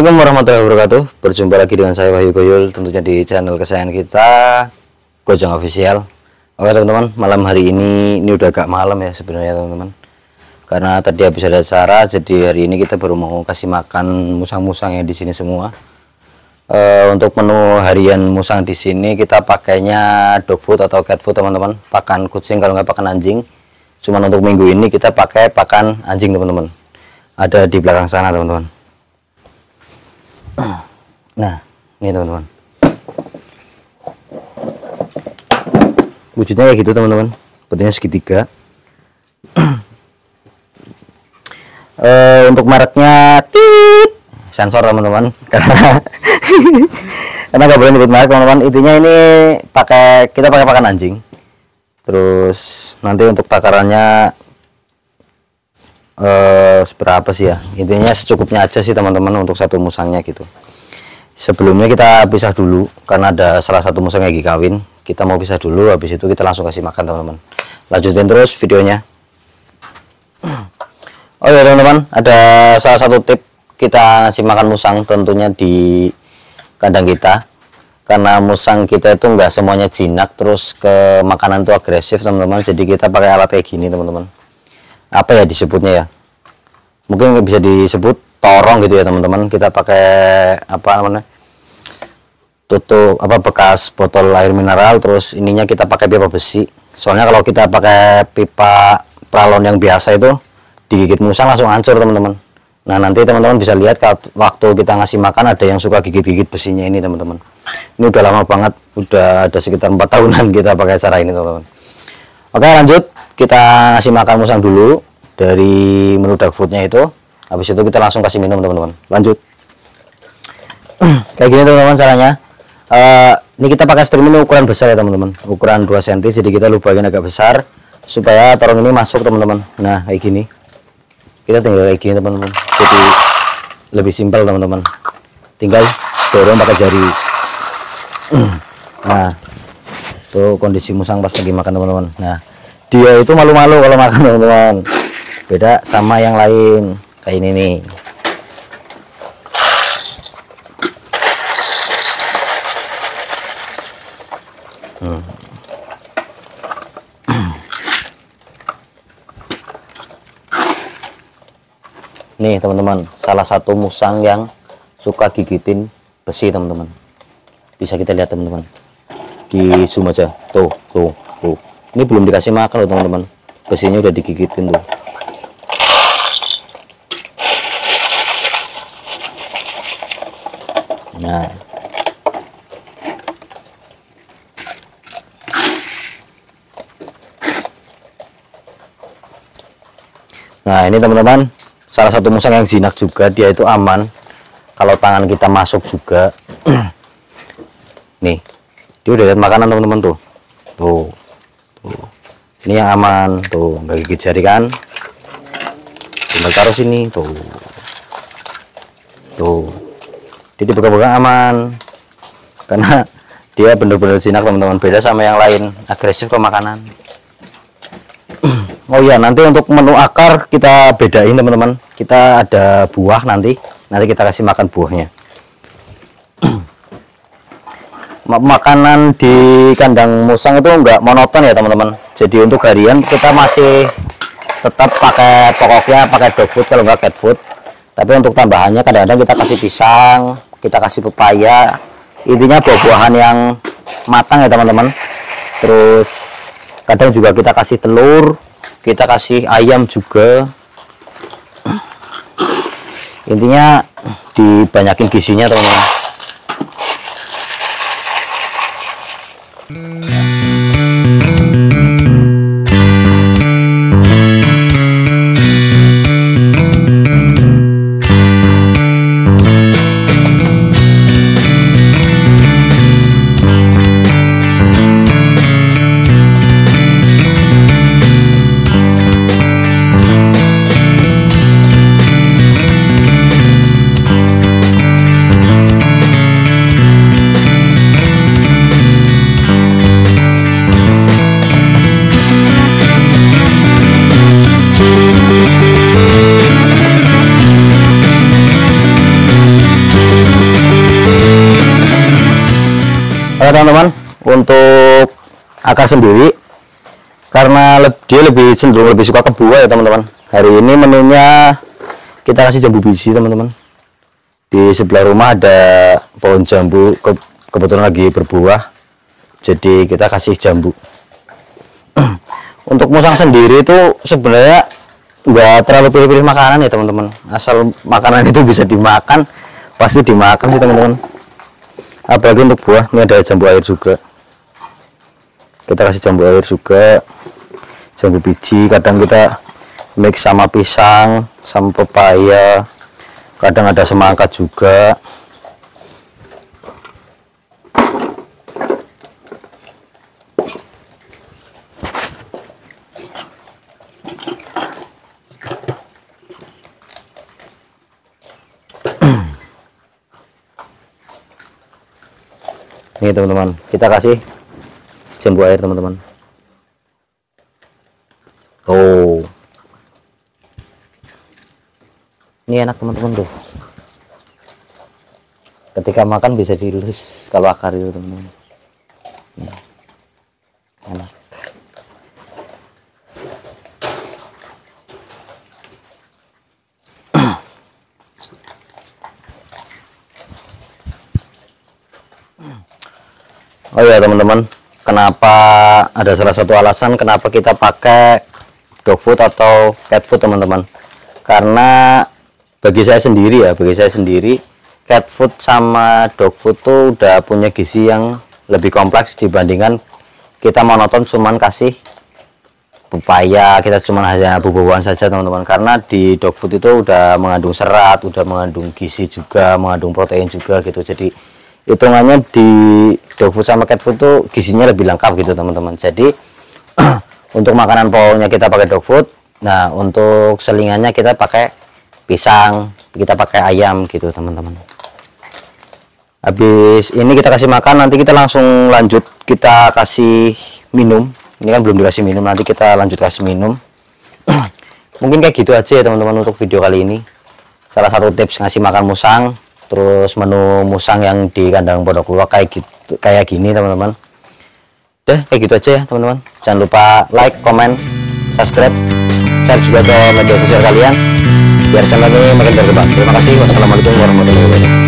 Assalamualaikum warahmatullahi wabarakatuh. Berjumpa lagi dengan saya Wahyu Goyul, tentunya di channel kesayangan kita, Gojang Official. Oke teman-teman, malam hari ini udah agak malam ya sebenarnya teman-teman. Karena tadi habis ada acara, jadi hari ini kita baru mau kasih makan musang-musang yang di sini semua. Untuk menu harian musang di sini kita pakainya dog food atau cat food teman-teman, pakan kucing kalau nggak pakan anjing. Cuman untuk minggu ini kita pakai pakan anjing teman-teman. Ada di belakang sana teman-teman. Nah, ini teman-teman. Wujudnya kayak gitu teman-teman. Bentuknya segitiga. Untuk mereknya sensor teman-teman. Karena nggak boleh nyebut merek teman-teman. Intinya ini kita pakai pakan anjing. Terus nanti untuk takarannya seberapa sih ya, intinya secukupnya aja sih teman-teman untuk satu musangnya gitu. Sebelumnya kita pisah dulu karena ada salah satu musang lagi kawin, kita mau pisah dulu, habis itu kita langsung kasih makan teman-teman. Lanjutin terus videonya. Oh ya teman-teman, ada salah satu tip kita ngasih makan musang tentunya di kandang kita, karena musang kita itu enggak semuanya jinak terus ke makanan tuh agresif teman-teman. Jadi kita pakai alat kayak gini teman-teman. Apa ya disebutnya ya, mungkin bisa disebut torong gitu ya teman-teman. Kita pakai apa namanya, tutup bekas botol air mineral, terus ininya kita pakai pipa besi. Soalnya kalau kita pakai pipa pralon yang biasa itu digigit musang langsung hancur teman-teman. Nah nanti teman-teman bisa lihat waktu kita ngasih makan ada yang suka gigit-gigit besinya ini teman-teman. Ini udah lama banget, udah ada sekitar 4 tahunan kita pakai cara ini teman-teman. Oke lanjut, kita ngasih makan musang dulu dari menu dog foodnya itu. Habis itu kita langsung kasih minum teman-teman. Lanjut. Kayak gini teman-teman caranya. Ini kita pakai stream ini ukuran besar ya teman-teman, ukuran 2 cm, jadi kita lubahin agak besar supaya torong ini masuk teman-teman. Nah kayak gini, kita tinggal kayak gini teman-teman, jadi lebih simpel teman-teman, tinggal dorong pakai jari. Nah tuh kondisi musang pas lagi makan teman-teman. Nah dia itu malu-malu kalau makan teman-teman, beda sama yang lain kayak ini nih. Nih teman-teman, salah satu musang yang suka gigitin besi teman-teman. Bisa kita lihat teman-teman, di zoom aja, tuh. Ini belum dikasih makan loh teman-teman, besinya udah digigitin tuh. Nah ini teman-teman, salah satu musang yang jinak juga, dia itu aman kalau tangan kita masuk juga. Nih dia udah lihat makanan teman-teman tuh. Ini yang aman tuh, nggak gigit jari kan, tinggal taruh sini tuh. Dia dipegang-pegang aman karena dia bener-bener jinak teman-teman, beda sama yang lain agresif ke makanan. Oh iya, nanti untuk menu akar kita bedain teman-teman. Kita ada buah nanti kita kasih makan buahnya. Makanan di kandang musang itu enggak monoton ya teman-teman. Jadi untuk harian kita masih tetap pakai pokoknya pakai dog food kalau enggak cat food. Tapi untuk tambahannya kadang-kadang kita kasih pisang, kita kasih pepaya. Intinya buah-buahan yang matang ya teman-teman. Terus kadang juga kita kasih telur, kita kasih ayam juga. Intinya dibanyakin gizinya teman-teman. teman-teman untuk akar sendiri, karena dia lebih cenderung lebih suka ke buah ya teman-teman. Hari ini menunya kita kasih jambu biji teman-teman. Di sebelah rumah ada pohon jambu, kebetulan lagi berbuah, jadi kita kasih jambu. Untuk musang sendiri itu sebenarnya nggak terlalu pilih-pilih makanan ya teman-teman, asal makanan itu bisa dimakan pasti dimakan sih teman-teman. Apalagi untuk buah, ini ada jambu air juga, kita kasih jambu air juga, jambu biji. Kadang kita mix sama pisang sama pepaya, kadang ada semangka juga. Ini teman-teman, kita kasih jambu air teman-teman. Oh, ini enak teman-teman tuh. Ketika makan bisa dielus kalau akar itu teman-teman. Enak. Oh ya teman-teman, kenapa ada salah satu alasan kenapa kita pakai dog food atau cat food teman-teman? Karena bagi saya sendiri cat food sama dog food tuh udah punya gizi yang lebih kompleks dibandingkan kita monoton cuman kasih pepaya, kita cuma hanya buah-buahan saja teman-teman. Karena di dog food itu udah mengandung serat, udah mengandung gizi juga, mengandung protein juga gitu. Jadi hitungannya di dog food sama cat food tuh gizinya lebih lengkap gitu teman-teman. Jadi untuk makanan pokoknya kita pakai dog food, nah untuk selingannya kita pakai pisang, kita pakai ayam gitu teman-teman. Habis ini kita kasih makan, nanti kita langsung lanjut kita kasih minum. Ini kan belum dikasih minum, nanti kita lanjut kasih minum. Mungkin kayak gitu aja ya teman-teman untuk video kali ini. Salah satu tips ngasih makan musang, terus menu musang yang di kandang pondok luwak kayak gini teman-teman. Udah kayak gitu aja ya teman-teman. Jangan lupa like, comment, subscribe, share juga ke media sosial kalian biar channel ini makin berkembang. Terima kasih. Wassalamualaikum warahmatullahi wabarakatuh.